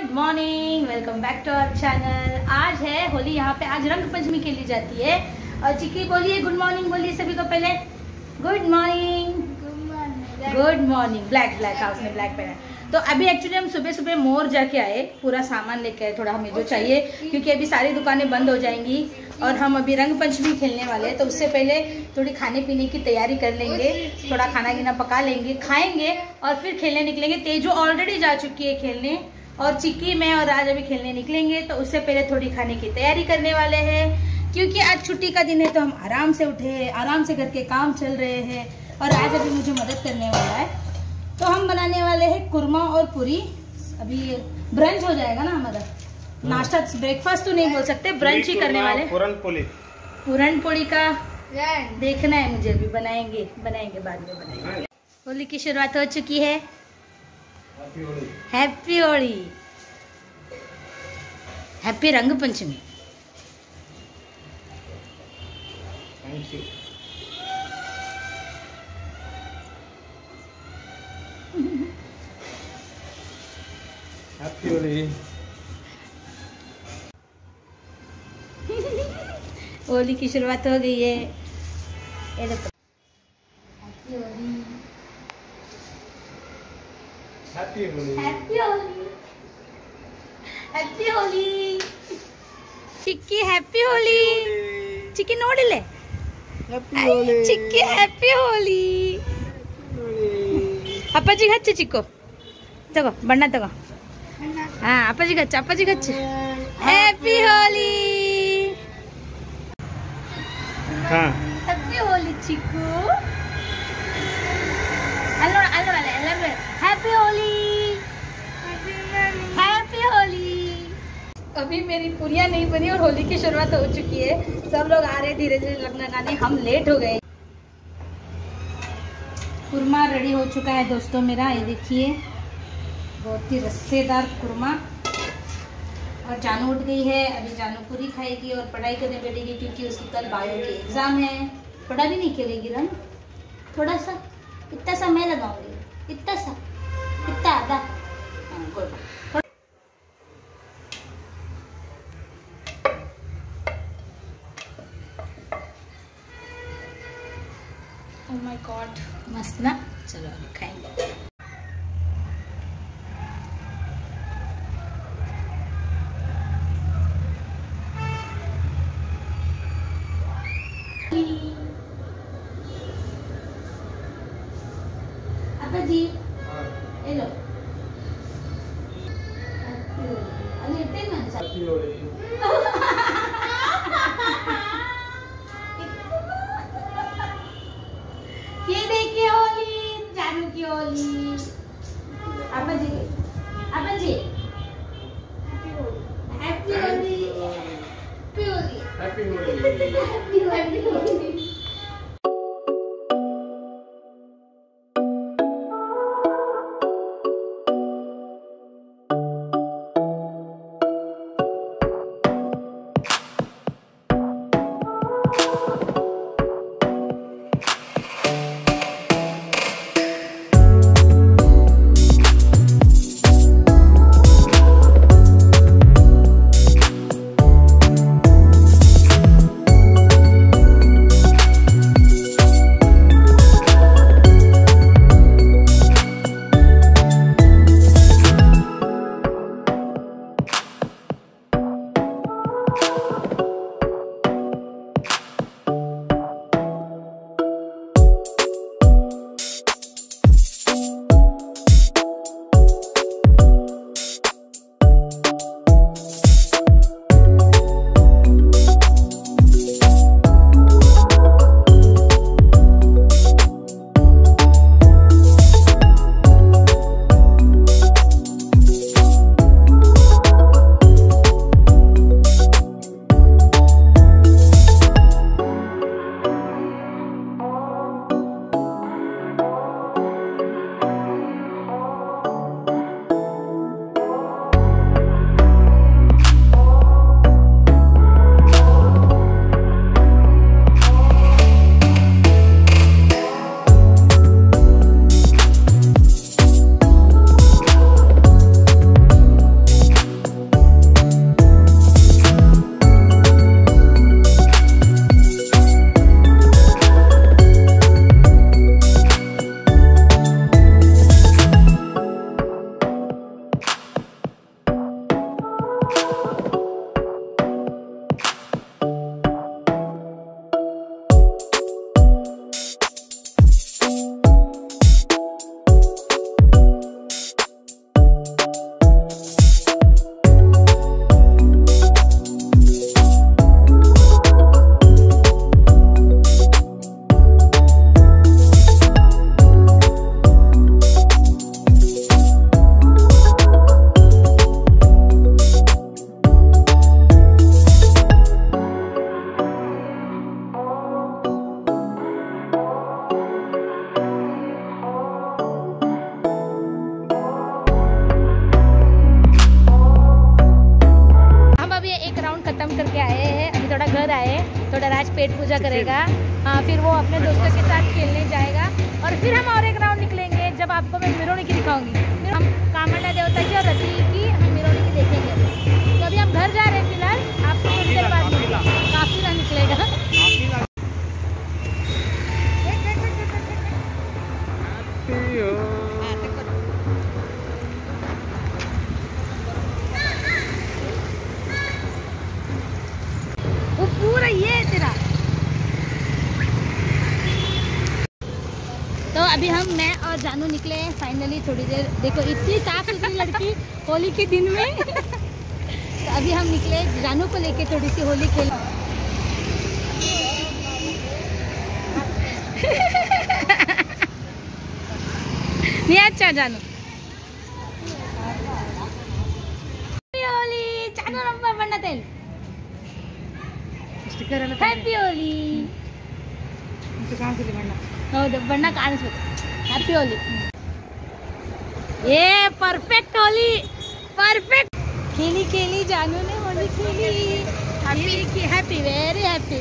Good morning, welcome back to our channel. आज है होली, यहाँ पे आज रंग पंचमी खेली जाती है। और चिक्की बोलिए गुड मॉर्निंग, बोलिए सभी को पहले good morning. Good morning. Black house में ब्लैक पहना है। तो अभी एक्चुअली हम सुबह सुबह मोर जाके आए, पूरा सामान लेके आए, थोड़ा हमें जो चाहिए, क्योंकि अभी सारी दुकानें बंद हो जाएंगी और हम अभी रंग पंचमी खेलने वाले हैं। तो उससे पहले थोड़ी खाने पीने की तैयारी कर लेंगे, थोड़ा खाना गिना पका लेंगे, खाएंगे और फिर खेलने निकलेंगे। तेजू ऑलरेडी जा चुकी है खेलने और चिक्की, मैं और राज अभी खेलने निकलेंगे। तो उससे पहले थोड़ी खाने की तैयारी करने वाले हैं, क्योंकि आज छुट्टी का दिन है। तो हम आराम से उठे हैं, आराम से घर के काम चल रहे हैं और राज अभी मुझे मदद करने वाला है। तो हम बनाने वाले हैं कुरमा और पूरी। अभी ब्रंच हो जाएगा ना हमारा, नाश्ता ब्रेकफास्ट तो नहीं बोल सकते, ब्रंच ही करने वाले। पूरन पोली का देखना है मुझे, अभी बनाएंगे बाद में बनाएंगे। होली की शुरुआत हो चुकी है। Happy Holi, happy Rang Panchami. Thank you. Happy Holi. Holi की शुरुआत हो गई है। ये देखो, happy Holi, happy Holi, happy Holi, happy Holi. Chikki happy Holi. Chikki नोडिले हैप्पी होली, चिक्की हैप्पी होली। ಅಪ್ಪಾಜಿ ಹಚ್ಚಿ ಚಿಕ್ಕು, ತಗೋ ಬಣ್ಣ ತಗೋ। ಹಾ, ಅಪ್ಪಾಜಿಗೆ ಹಚ್ಚು। ಹ್ಯಾಪಿ ಹೋಲಿ, ಹ್ಯಾಪಿ ಹೋಲಿ ಚಿಕ್ಕು। ಅಲ್ಲೋಡ ಎಲ್ಲರೂ हैप्पी होली, हैप्पी होली। अभी मेरी पूरियां नहीं बनी और होली की शुरुआत हो चुकी है। सब लोग आ रहे धीरे धीरे लगना गाने, हम लेट हो गए। कुरमा रेडी हो चुका है दोस्तों मेरा, ये देखिए, बहुत ही रस्सेदार कुरमा। और जानू उठ गई है, अभी जानू पूरी खाएगी और पढ़ाई करने बैठेगी, क्योंकि उसकी कल बायो के एग्जाम है। पढ़ा भी नहीं खेलेगी रंग, थोड़ा सा, इतना सा मैं लगाऊंगी, इतना सा, इतना आधा। गुड। ओह माय गॉड, मस्त ना। चलो अभी खाएंगे। अब्बा जी, हेलो। अरे इतने मन सा। हैप्पी होली। ये देखिए होली, जानू की होली। अब्बा जी, happy Holi, happy Holi, happy Holi. Happy Holi. घर आए थोड़ा राज पेट पूजा करेगा। हाँ, फिर वो अपने दोस्तों के साथ खेलने जाएगा और फिर हम और एक राउंड निकलेंगे जब आपको मैं मिरोनिकी दिखाऊंगी। फिर हम कामला देवता की और रति की हम मिरोनिकी देखेंगे। तो अभी हम घर जा रहे हैं फिलहाल, आपसे कुछ देर बाद काफिला निकलेगा। वो पूरा ये है तेरा। तो अभी मैं और जानू निकले हैं फाइनली थोड़ी देर। देखो इतनी साफ सुथरी लड़की होली के दिन में। तो अभी हम निकले जानू को लेके थोड़ी सी होली खेल। नहीं अच्छा जानू होली जानू नंबर बनना तेल हैप्पी होली ಹೌದು ಬಣ್ಣ ಕಾಣಿಸ್ಬೇಕು ಹ್ಯಾಪಿ ಹೋಲಿ ये परफेक्ट होली परफेक्ट खेली खेली जानू ने होली खेली हैप्पी वेरी हैप्पी।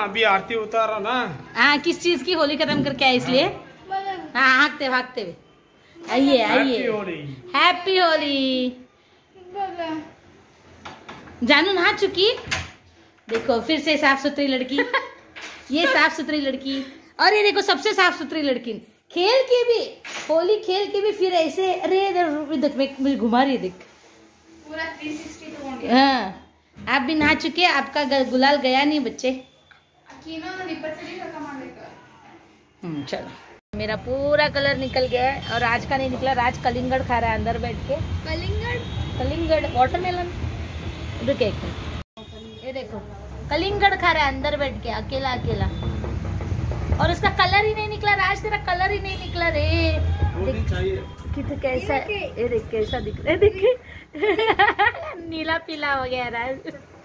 अभी आरती उतारो ना। हाँ, किस चीज की? होली खत्म करके आए इसलिए। हाँ, भागते भागते हुए आइए आइए। हैप्पी होली। जानू नहा चुकी? देखो फिर से साफ सुथरी लड़की। ये साफ सुथरी लड़की, और ये देखो सबसे साफ सुथरी लड़की। खेल के भी, होली खेल के भी फिर ऐसे। अरे देख, मुझे घुमा रही है, देख पूरा 360 तो हो गया। हाँ, आप भी नहा चुके, आपका गुलाल गया नहीं बच्चे। चलो, मेरा पूरा कलर निकल गया है और आज का नहीं निकला। राज कलिंगड़ खा रहा है अंदर बैठ के। कलिंगड़ वाटरमेलन। रुके एक मिनट, ये देखो कलिंगड़ खा रहा है अंदर बैठ के अकेला अकेला, और उसका कलर ही नहीं निकला। राज तेरा कलर ही नहीं निकला रे। कितना कैसा, ये देख कैसा दिख रहा है, देख नीला पीला हो गया राज।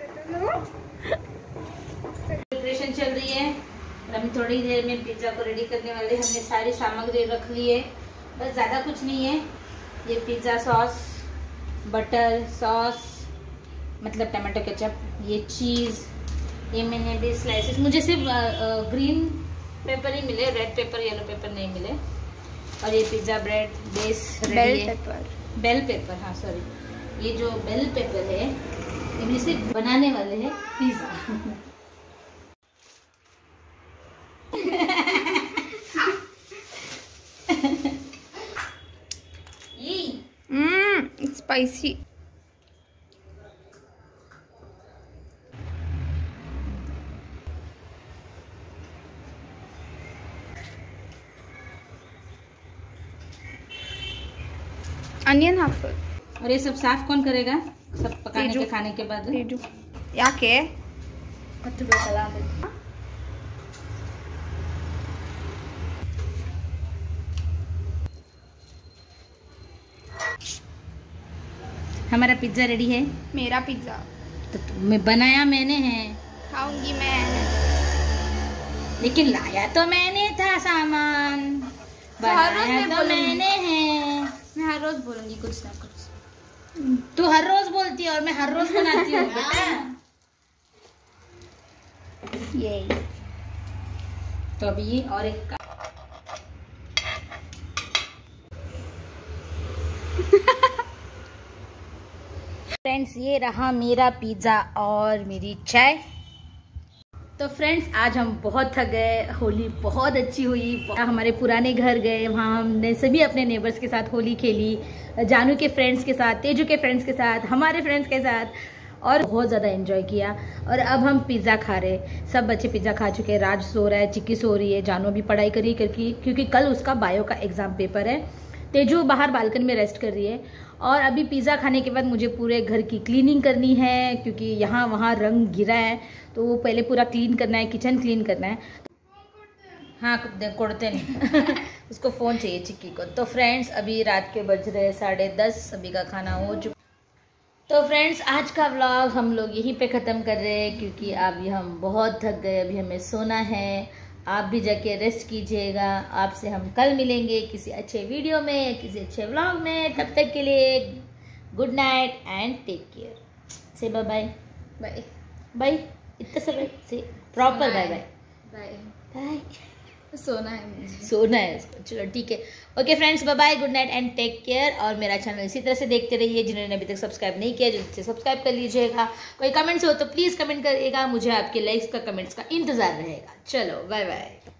प्रिपरेशन चल रही है और हम थोड़ी देर में पिज्जा को रेडी करने वाले। हमने सारी सामग्री रख ली है, बस ज़्यादा कुछ नहीं है। ये पिज्ज़ा सॉस, बटर सॉस मतलब टमाटो केचप, ये चीज़, ये मैंने भी स्लाइसेस, मुझे सिर्फ ग्रीन पेपर ही मिले, रेड पेपर येलो पेपर नहीं मिले। और ये पिज्ज़ा ब्रेड बेस रेडी है। बेल पेपर, हाँ सॉरी, ये जो बेल पेपर है ये सिर्फ बनाने वाले हैं pizza. It's spicy. Onion half. और ये सब साफ कौन करेगा? सब पकाने के खाने के बाद। याके हमारा पिज्जा रेडी है। मेरा पिज्जा तो मैं बनाया मैंने है, खाऊंगी मैं, लेकिन लाया तो मैंने था सामान, बनाया तो मैंने है। मैं हर रोज बोलूंगी कुछ ना कुछ। तू हर रोज बोलती है और मैं हर रोज बनाती हूँ बेटा। ये तो अभी ये और एक फ्रेंड्स, ये रहा मेरा पिज्जा और मेरी चाय। तो फ्रेंड्स, आज हम बहुत थक गए। होली बहुत अच्छी हुई। हमारे पुराने घर गए, वहाँ हमने सभी अपने नेबर्स के साथ होली खेली, जानू के फ्रेंड्स के साथ, तेजू के फ्रेंड्स के साथ, हमारे फ्रेंड्स के साथ, और बहुत ज़्यादा एंजॉय किया। और अब हम पिज़्ज़ा खा रहे। सब बच्चे पिज़्ज़ा खा चुके हैं। राज सो रहा है, चिक्की सो रही है, जानू भी पढ़ाई करी करके, क्योंकि कल उसका बायो का एग्ज़ाम पेपर है। तेजू बाहर बालकनी में रेस्ट कर रही है। और अभी पिज़्ज़ा खाने के बाद मुझे पूरे घर की क्लीनिंग करनी है, क्योंकि यहाँ वहाँ रंग गिरा है, तो वो पहले पूरा क्लीन करना है, किचन क्लीन करना है। हाँ, कोड़ते नहीं। उसको फ़ोन चाहिए चिक्की को। तो फ्रेंड्स, अभी रात के बज रहे 10:30, सभी का खाना हो चुका। तो फ्रेंड्स, आज का व्लॉग हम लोग यहीं पे ख़त्म कर रहे हैं, क्योंकि अभी हम बहुत थक गए। अभी हमें सोना है। आप भी जाके रेस्ट कीजिएगा। आपसे हम कल मिलेंगे किसी अच्छे वीडियो में, किसी अच्छे व्लॉग में। तब तक के लिए good night and take care. Say bye bye. Bye bye, इतना सब से proper bye bye bye bye. सोना है मुझे, सोना है इसको। चलो ठीक है, okay friends, bye bye, good night and take care. और मेरा चैनल इसी तरह से देखते रहिए। जिन्होंने अभी तक सब्सक्राइब नहीं किया, जल्दी से सब्सक्राइब कर लीजिएगा। कोई कमेंट्स हो तो प्लीज़ कमेंट करिएगा। मुझे आपके लाइक्स का, कमेंट्स का इंतज़ार रहेगा। चलो बाय बाय।